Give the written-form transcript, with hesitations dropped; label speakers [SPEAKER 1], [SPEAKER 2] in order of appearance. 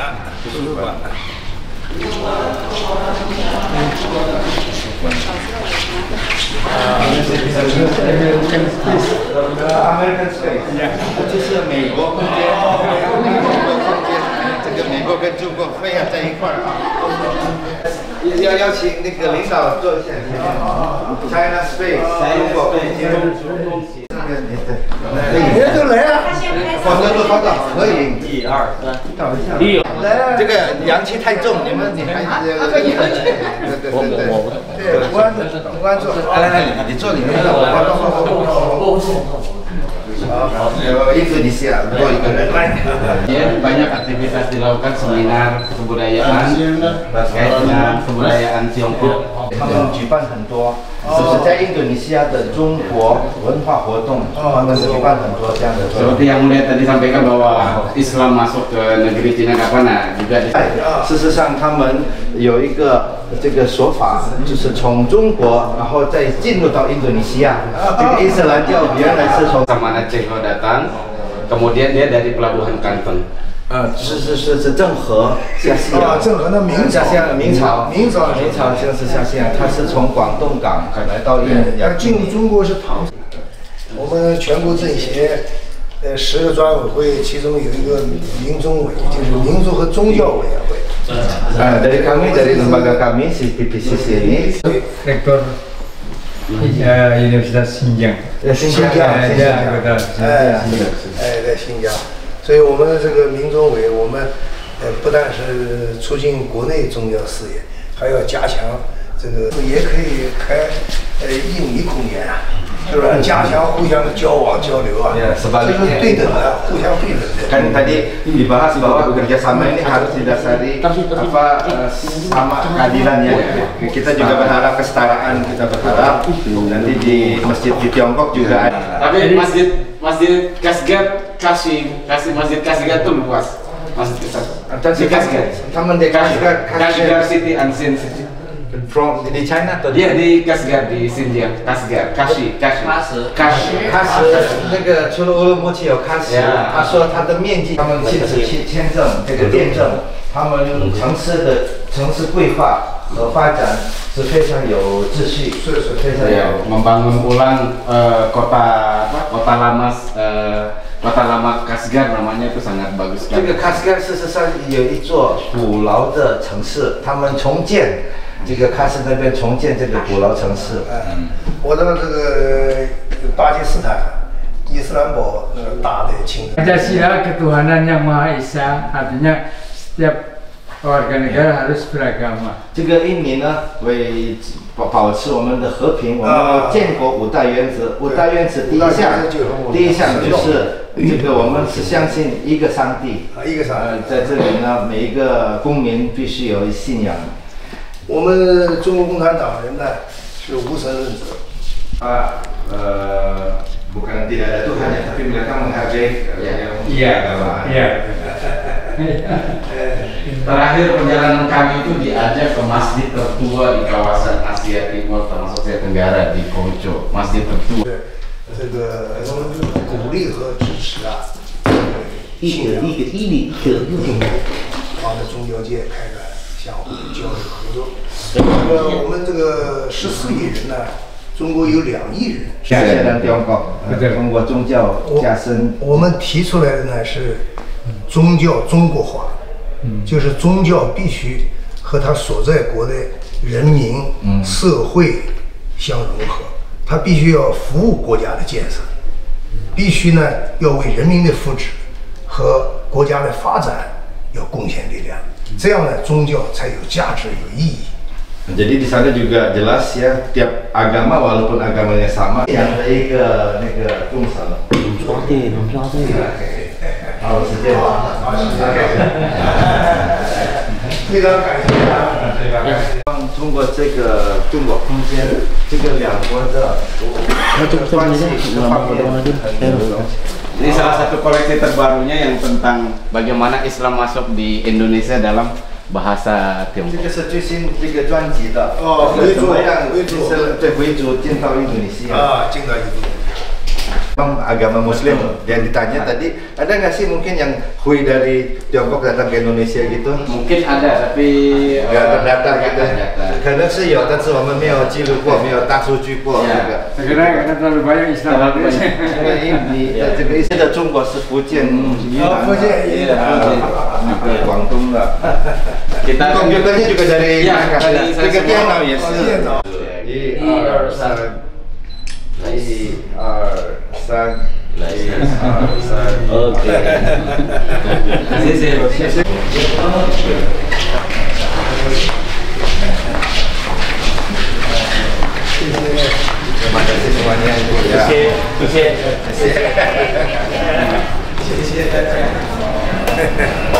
[SPEAKER 1] American Space， 就是美国空间，这个美国跟中国非要在一块儿啊。要邀请那个领导坐一下前面 ，China Space， 中国空间。你就来啊！好的，好的，可以。1、2、3，来，这个阳气太重，你还对，不关注。来，你坐里面。好，印度尼西亚多一个人来。
[SPEAKER 2] Banyak aktivitas dilakukan seminar kebudayaan terkait dengan kebudayaan Tiongkok.
[SPEAKER 1] 他们举办很多，是不是在印度尼西亚的中国文化活动？他们举办很多这样的。
[SPEAKER 2] Seperti yang mulia tadi sampaikan bahwa Islam masuk ke negeri Cina kapan? Nah, juga di.
[SPEAKER 1] 事实上，他们有一个这个说法，就是从中国，然后再进入到印度尼西亚。这个伊斯兰教原来是从
[SPEAKER 2] Samana Cengho datang, kemudian dia dari pelabuhan Kantong.
[SPEAKER 1] 是郑和下西洋，
[SPEAKER 3] 郑和的明朝
[SPEAKER 1] 就是下西洋，他是从广东港来到印度，
[SPEAKER 3] 进入中国是唐。我们全国政协10个专委会，其中有一个民中委，就是民族和宗教委员会。
[SPEAKER 1] dari lembaga kami PPCC ini.
[SPEAKER 4] Rektor Universitas Xinjiang.
[SPEAKER 3] 在新疆。所以我们这个民中委，我们不但是促进国内宗教事业，还要加强这个，也可以开印尼空间啊，是不是？加强互相的交往交流啊，这是对等的，互相对等的。
[SPEAKER 1] Kan tadi dibahas bahwa kerjasama ini harus didasari sama keadilan ya. Kita juga berharap kesetaraan, kita berharap nanti di masjid di Tiongkok juga ada.
[SPEAKER 2] Tapi masjid Kasgar masjid Kasgar tuh luas. Masjid Kasgar.
[SPEAKER 1] 他们的
[SPEAKER 2] Kasgar City Ancient City.
[SPEAKER 1] From di China 的。
[SPEAKER 2] Dia di Kasgar di Xinjiang. Kasgar. Kashi.
[SPEAKER 1] 那个除了乌鲁木齐有喀什，他说他的面积，他们禁止签证这个电证，他们城市规划和发展是非常有秩序，是非常有。
[SPEAKER 2] membangun ulang kota lama Kasgar namanya itu sangat bagus.
[SPEAKER 1] 这个 Kasgar 事实上有一座古老的城市，他们重建这个喀什那边重建这个古老城市。
[SPEAKER 3] 我到这个巴基斯坦伊斯兰堡那个大的清真。
[SPEAKER 4] Pancasila ketuhanan yang Maha Esa, artinya setiap warga negara harus beragama.
[SPEAKER 1] 这个印尼呢，为保持我们的和平，我们建国5大原则。5大原则第一项就是这个我们是相信一个上帝。在这里呢，每一个公民必须有信仰。
[SPEAKER 3] 我们中国共产党人呢是无神论者。
[SPEAKER 1] bukan tidak ada Tuhan ya, tapi mereka menghargai agama.
[SPEAKER 4] Iya.
[SPEAKER 2] Terakhir perjalanan kami itu diajak ke masjid tertua di kawasan Asia Timur termasuk Asia Tenggara di Kojo, masjid tertua.
[SPEAKER 3] 这个鼓励和支持啊，帮着宗教界开展相互交流合作。我们这个14亿人呢，中国有2亿人。
[SPEAKER 1] 现在中国宗教加深。
[SPEAKER 3] 我们提出来的呢是宗教中国化，就是宗教必须和它所在国的人民、社会相融合，它必须要服务国家的建设，必须呢要为人民的福祉和国家的发展要贡献力量，这样呢宗教才有价值、有意义。
[SPEAKER 1] Jadi di sana juga jelas ya, tiap agama walaupun agamanya sama, yang ada那个共识。好，时间。
[SPEAKER 3] 非常感谢
[SPEAKER 1] 通过这个中国空间，这个两国的关系方面很有。
[SPEAKER 2] Ini salah satu koleksi terbarunya yang tentang bagaimana Islam masuk di Indonesia dalam bahasa Tiongkok.
[SPEAKER 1] 这个是最新这个专辑的怎么样？对，回族进到印度尼西亚。
[SPEAKER 3] 进到印度。
[SPEAKER 1] agama Muslim yang ditanya tadi, ada nggak sih mungkin yang Hui dari Tiongkok datang ke Indonesia gitu?
[SPEAKER 2] Mungkin ada, tapi
[SPEAKER 1] nggak terdata gitu. Karena sih ya, tapi saya没有记录过，没有大数据过。
[SPEAKER 4] Karena terlalu banyak Islam.
[SPEAKER 1] Ini的中国是福建、云南、
[SPEAKER 3] 福建、云南、
[SPEAKER 1] 广东的。
[SPEAKER 2] kita
[SPEAKER 1] komputernya juga dari
[SPEAKER 2] ya, dari
[SPEAKER 1] 这个电脑也是。
[SPEAKER 3] 电脑。
[SPEAKER 1] 1、2、3。1、2、3。1、2、3。
[SPEAKER 2] OK。谢谢。
[SPEAKER 1] Terima kasih semuanya Ibu ya.
[SPEAKER 2] Terima kasih.
[SPEAKER 3] 谢谢大家。